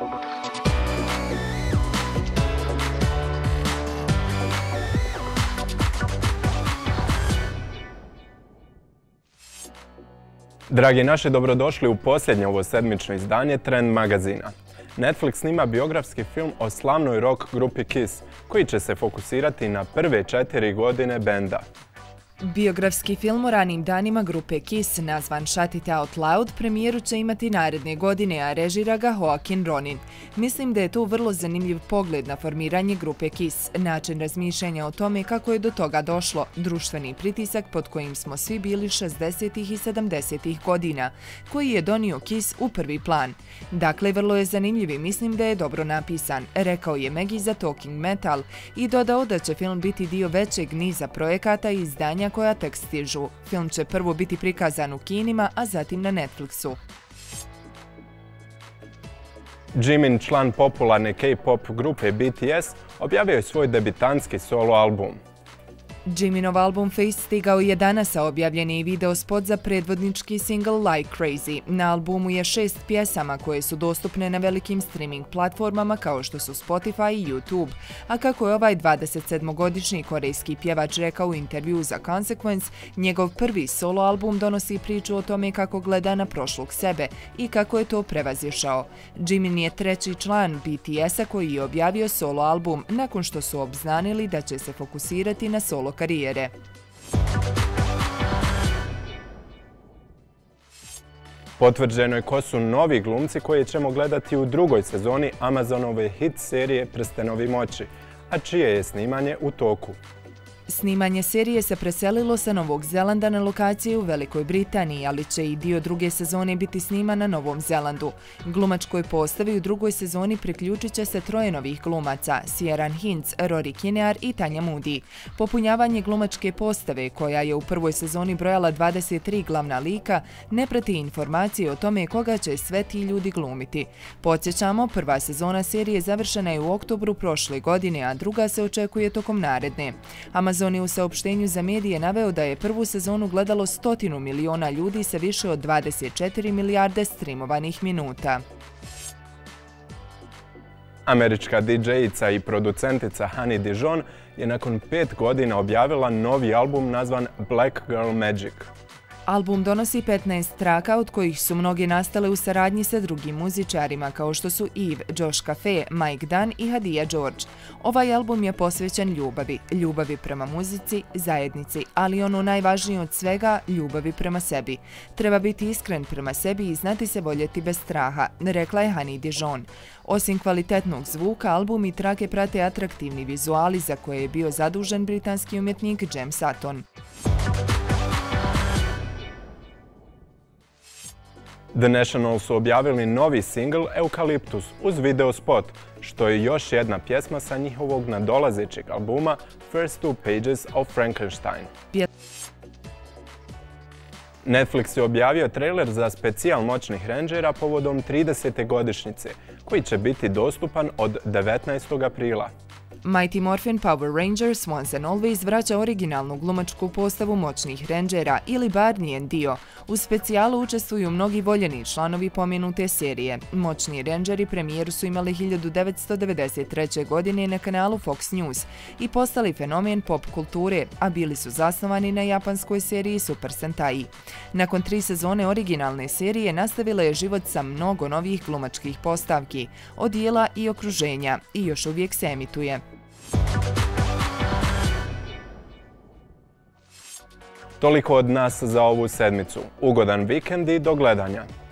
Dragi naši, dobrodošli u posljednje ovo sedmično izdanje Trend magazina. Netflix snima biografski film o slavnoj rock grupi Kiss, koji će se fokusirati na prve 4 godine benda. Biografski film o ranim danima grupe Kiss, nazvan Shut It Out Loud, premijeru će imati naredne godine, a režira ga Joaquin Ronin. Mislim da je to vrlo zanimljiv pogled na formiranje grupe Kiss, način razmišljanja o tome kako je do toga došlo, društveni pritisak pod kojim smo svi bili 60. i 70. godina, koji je donio Kiss u prvi plan. Dakle, vrlo je zanimljiv i mislim da je dobro napisan, rekao je Maggie za Talking Metal i dodao da će film biti dio većeg niza projekata i izdanja koja tek stižu. Film će prvo biti prikazan u kinima, a zatim na Netflixu. Jimin, član popularne K-pop grupe BTS, objavio je svoj debitantski solo album. Jiminov album Face stigao je danas, a objavljen je i video spot za predvodnički single Like Crazy. Na albumu je 6 pjesama koje su dostupne na velikim streaming platformama kao što su Spotify i YouTube, a kako je ovaj 27-godišnji korejski pjevač rekao u intervju za Consequence, njegov prvi solo album donosi priču o tome kako gleda na prošlog sebe i kako je to prevazišao. Jimin je treći član BTS-a koji je objavio solo album nakon što su obznanili da će se fokusirati na solo karijere. Potvrđeno je ko su novi glumci koje ćemo gledati u drugoj sezoni Amazonove hit serije Prstenovi moći, a čije je snimanje u toku. Snimanje serije se preselilo sa Novog Zelanda na lokaciju u Velikoj Britaniji, ali će i dio druge sezone biti sniman na Novom Zelandu. Glumačkoj postavi u drugoj sezoni priključit će se 3 novih glumaca, Ciaran Hinds, Rory Kinnear i Tanja Moody. Popunjavanje glumačke postave, koja je u prvoj sezoni brojala 23 glavna lika, ne prati informacije o tome koga će sve ti ljudi glumiti. Podsjećamo, prva sezona serije završena je u oktobru prošle godine, a druga se očekuje tokom naredne. Amazon je u saopštenju za medije naveo da je prvu sezonu gledalo 100 miliona ljudi sa više od 24 milijarde streamovanih minuta. Američka DJ-ica i producentica Honey Dijon je nakon 5 godina objavila novi album nazvan Black Girl Magic. Album donosi 15 traka, od kojih su mnoge nastale u saradnji sa drugim muzičarima kao što su Eve, Josh Cafe, Mike Dunn i Hadija George. Ovaj album je posvećen ljubavi prema muzici, zajednici, ali ono najvažnije od svega, ljubavi prema sebi. Treba biti iskren prema sebi i znati se voljeti bez straha, rekla je Honey Dijon. Osim kvalitetnog zvuka, album i trake prate atraktivni vizuali za koje je bio zadužen britanski umjetnik Jem Sutton. The National su objavili novi singl Eucalyptus uz video spot, što je još jedna pjesma sa njihovog nadolazećeg albuma First Two Pages of Frankenstein. Netflix je objavio trailer za specijal Moćnih rendžera povodom 30. godišnjice, koji će biti dostupan od 19. aprila. Mighty Morphin Power Rangers Once and Always vraća originalnu glumačku postavu Moćnih rendžera ili bar njen dio. U specijalu učestvuju mnogi voljeni članovi pomenute serije. Moćni rendžeri premijeru su imali 1993. godine na kanalu Fox News i postali fenomen pop kulture, a bili su zasnovani na japanskoj seriji Super Sentai. Nakon 3 sezone originalne serije nastavila je život sa mnogo novih glumačkih postavki, odijela i okruženja i još uvijek se emituje. Toliko od nas za ovu sedmicu. Ugodan vikend i do gledanja.